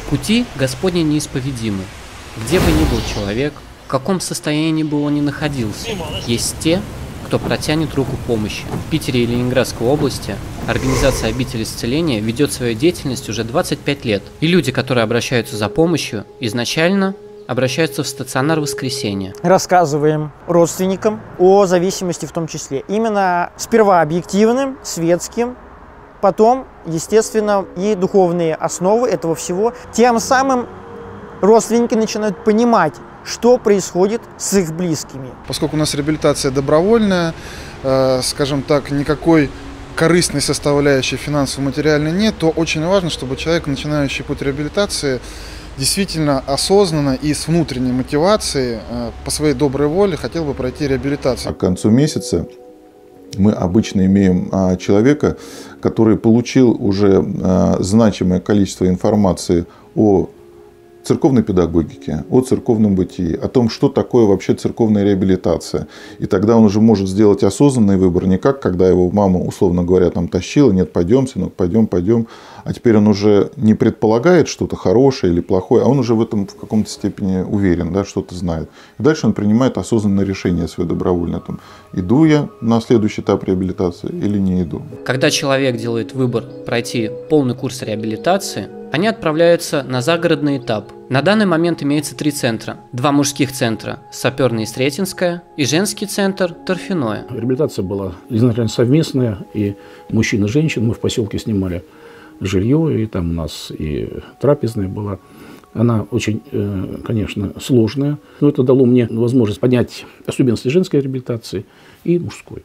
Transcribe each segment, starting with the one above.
Пути Господни неисповедимы. Где бы ни был человек, в каком состоянии бы он ни находился, есть те, кто протянет руку помощи. В Питере и Ленинградской области организация «Обитель исцеления» ведет свою деятельность уже 25 лет. И люди, которые обращаются за помощью, изначально обращаются в стационар «Воскресенье». Рассказываем родственникам о зависимости в том числе. Именно сперва объективным, светским, потом, естественно, и духовные основы этого всего. Тем самым родственники начинают понимать, что происходит с их близкими. Поскольку у нас реабилитация добровольная, скажем так, никакой корыстной составляющей финансово-материальной нет, то очень важно, чтобы человек, начинающий путь реабилитации, действительно осознанно и с внутренней мотивацией по своей доброй воле хотел бы пройти реабилитацию. А к концу месяца мы обычно имеем человека, который получил уже значимое количество информации о церковной педагогике, о церковном бытии, о том, что такое вообще церковная реабилитация. И тогда он уже может сделать осознанный выбор, не как когда его мама, условно говоря, там тащила, нет, пойдем, сынок, пойдем. А теперь он уже не предполагает что-то хорошее или плохое, а он уже в этом в каком-то степени уверен, да, что-то знает. И дальше он принимает осознанное решение свое добровольное. Там, иду я на следующий этап реабилитации или не иду. Когда человек делает выбор пройти полный курс реабилитации, они отправляются на загородный этап. На данный момент имеется 3 центра. 2 мужских центра – Саперное и Сретенское, и женский центр – Торфяное. Реабилитация была изначально совместная, и мужчин и женщин. Мы в поселке снимали жилье, и там у нас и трапезная была. Она очень, конечно, сложная, но это дало мне возможность понять особенности женской реабилитации и мужской.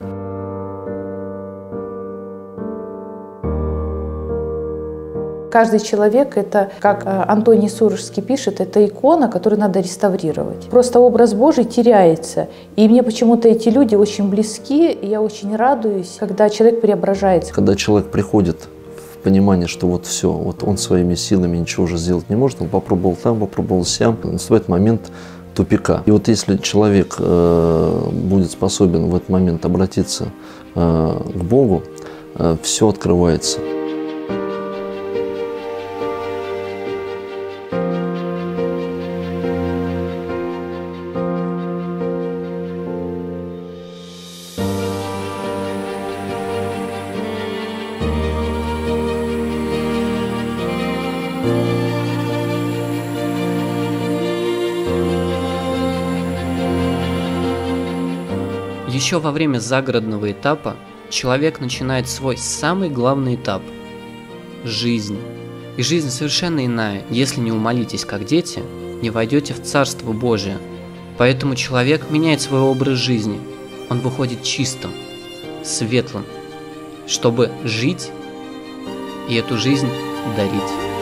Каждый человек – это, как Антоний Сурожский пишет, это икона, которую надо реставрировать. Просто образ Божий теряется. И мне почему-то эти люди очень близки, и я очень радуюсь, когда человек преображается. Когда человек приходит в понимание, что вот все, вот он своими силами ничего уже сделать не может, он попробовал там, попробовал сям, наступает момент тупика. И вот если человек будет способен в этот момент обратиться к Богу, все открывается. Еще во время загородного этапа человек начинает свой самый главный этап – жизнь. И жизнь совершенно иная. Если не умолитесь, как дети, не войдете в Царство Божие. Поэтому человек меняет свой образ жизни. Он выходит чистым, светлым, чтобы жить и эту жизнь дарить.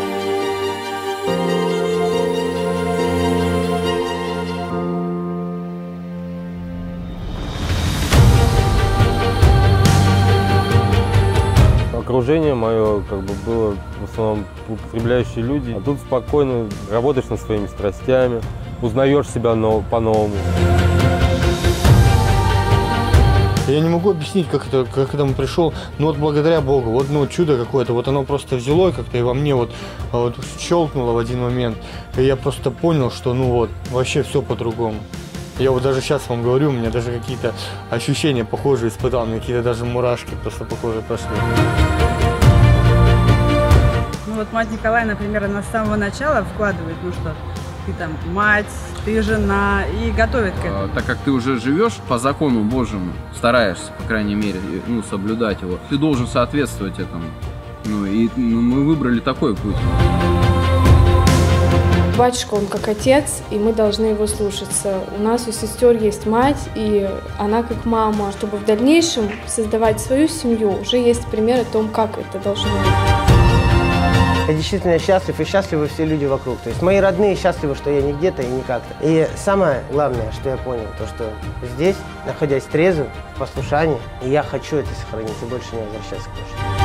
Окружение мое было в основном употребляющие люди. А тут спокойно работаешь над своими страстями, узнаешь себя по-новому. Я не могу объяснить, как к этому пришел, но вот благодаря Богу, вот чудо какое-то, вот оно просто взяло и как-то и во мне вот щелкнуло в один момент. И я просто понял, что вообще все по-другому. Я вот даже сейчас вам говорю, у меня даже какие-то ощущения похожие испытал, мне какие-то даже мурашки просто похожие пошли. Вот мать Николая, например, она с самого начала вкладывает, что ты там мать, ты жена, и готовит к этому. Так как ты уже живешь по закону Божьему, стараешься, по крайней мере, соблюдать его, ты должен соответствовать этому. Мы выбрали такой путь. Батюшка, он как отец, и мы должны его слушаться. У нас у сестер есть мать, и она как мама. Чтобы в дальнейшем создавать свою семью, уже есть пример о том, как это должно быть. Я действительно счастлив, и счастливы все люди вокруг. То есть мои родные счастливы, что я не где-то и не как-то. И самое главное, что я понял, то что здесь, находясь трезвым, в послушании, и я хочу это сохранить и больше не возвращаться к прошлому.